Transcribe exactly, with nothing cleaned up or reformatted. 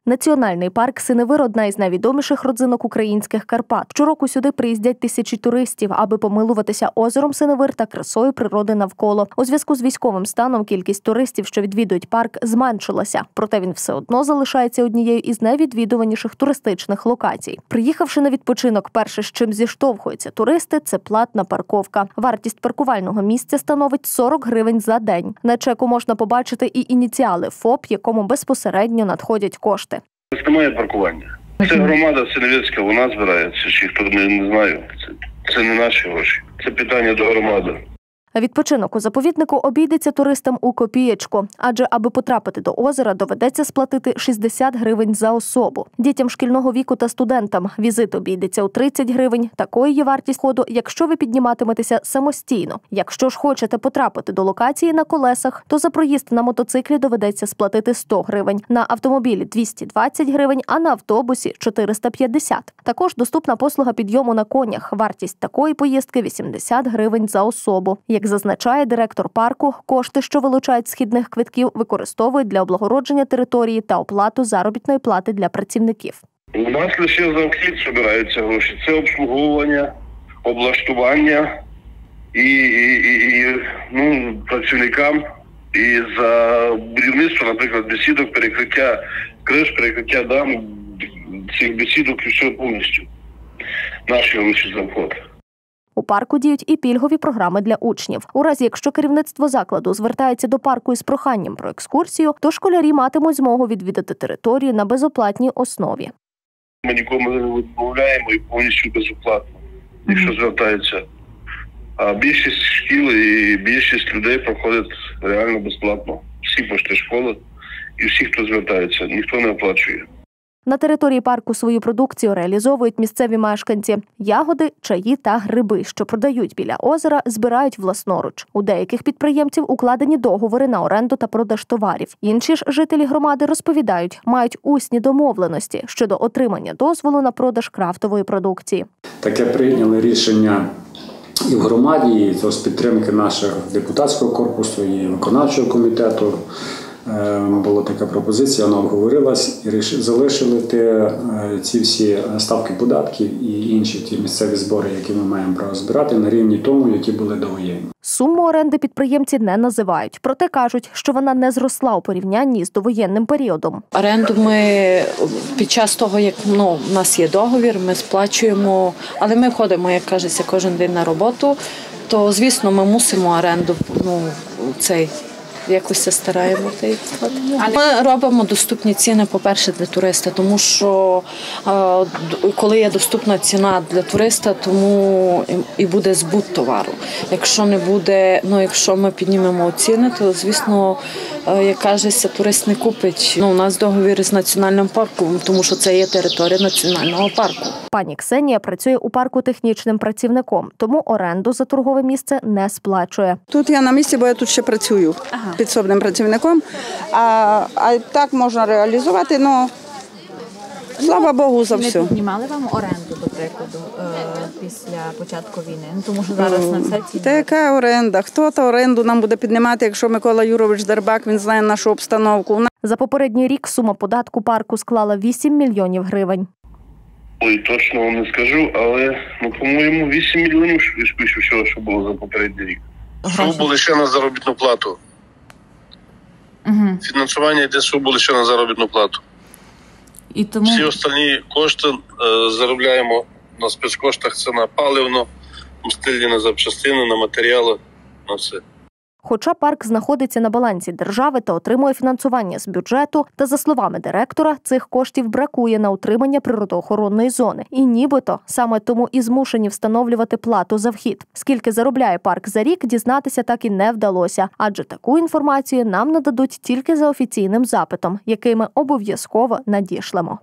Національний парк Синевир – одна із найвідоміших родзинок українських Карпат. Щороку сюди приїздять тисячі туристів, аби помилуватися озером Синевир та красою природи навколо. У зв'язку з військовим станом кількість туристів, що відвідують парк, зменшилася. Проте він все одно залишається однією із найвідвідуваніших туристичних локацій. Приїхавши на відпочинок, перше, з чим зіштовхуються туристи – це платна парковка. Вартість паркувального місця становить сорок гривень за день. На чеку можна побачити і ініціали ФОП, якому безпосередньо надходять кошти. Немає паркування. Це громада Синевирська, вона збирається, чи хто не, не знаю. Це, це не наші гроші. Це питання до громади. Відпочинок у заповіднику обійдеться туристам у копієчку, адже аби потрапити до озера, доведеться сплатити шістдесят гривень за особу. Дітям шкільного віку та студентам візит обійдеться у тридцять гривень. Такою є вартість входу, якщо ви підніматиметеся самостійно. Якщо ж хочете потрапити до локації на колесах, то за проїзд на мотоциклі доведеться сплатити сто гривень, на автомобілі – двісті двадцять гривень, а на автобусі – чотириста п'ятдесят. Також доступна послуга підйому на конях. Вартість такої поїздки – вісімдесят гривень за особу. Як зазначає директор парку, кошти, що вилучають з вхідних квитків, використовують для облагородження території та оплату заробітної плати для працівників. У нас лише за вхід збираються гроші. Це обслуговування, облаштування і, і, і, і ну, працівникам. І за будівництво, наприклад, бесідок, перекриття криш, перекриття дам, цих бесідок і все повністю. Наші гроші за вход. У парку діють і пільгові програми для учнів. У разі, якщо керівництво закладу звертається до парку із проханням про екскурсію, то школярі матимуть змогу відвідати територію на безоплатній основі. Ми нікому не відмовляємо і повністю безоплатно, якщо звертаються. А більшість шкіл і більшість людей проходять реально безплатно. Всі пошти школи і всі, хто звертається, ніхто не оплачує. На території парку свою продукцію реалізовують місцеві мешканці. Ягоди, чаї та гриби, що продають біля озера, збирають власноруч. У деяких підприємців укладені договори на оренду та продаж товарів. Інші ж жителі громади розповідають, мають усні домовленості щодо отримання дозволу на продаж крафтової продукції. Таке прийняли рішення і в громаді, і з підтримки нашого депутатського корпусу, і виконавчого комітету. Була така пропозиція, вона обговорилась і залишили те, ці всі ставки податків і інші ті місцеві збори, які ми маємо право збирати, на рівні тому, які були довоєнні. Суму оренди підприємці не називають, проте кажуть, що вона не зросла у порівнянні з довоєнним періодом. Оренду ми під час того, як ну, у нас є договір, ми сплачуємо, але ми ходимо, як кажеться, кожен день на роботу, то, звісно, ми мусимо оренду, ну, цей, якось це стараємо. Ми робимо доступні ціни, по-перше, для туриста, тому що коли є доступна ціна для туриста, тому і буде збут товару. Якщо не буде, ну якщо ми піднімемо ціни, то, звісно, як кажеться, турист не купить. Ну, у нас договір з національним парком, тому що це є територія національного парку. Пані Ксенія працює у парку технічним працівником, тому оренду за торгове місце не сплачує. Тут я на місці, бо я тут ще працюю ага. підсобним працівником, а, а так можна реалізувати, ну, слава Богу за все. Не піднімали вам оренду, до прикладу, після початку війни? Ну, тому що зараз на все ціни. Та яка оренда? Хто та оренду нам буде піднімати, якщо Микола Юрович Дербак, він знає нашу обстановку? За попередній рік сума податку парку склала вісім мільйонів гривень. Ой, точно вам не скажу, але, ну, по-моєму, вісім мільйонів більше всього, що було за попередній рік. Сума лише на заробітну плату. Угу. Фінансування йде сума лише на заробітну плату. І тому... Всі остальні кошти е, заробляємо на спецкоштах, це на паливно, мастильні на запчастини, на матеріали, на все. Хоча парк знаходиться на балансі держави та отримує фінансування з бюджету, та, за словами директора, цих коштів бракує на утримання природоохоронної зони. І нібито саме тому і змушені встановлювати плату за вхід. Скільки заробляє парк за рік, дізнатися так і не вдалося. Адже таку інформацію нам нададуть тільки за офіційним запитом, який ми обов'язково надішлемо.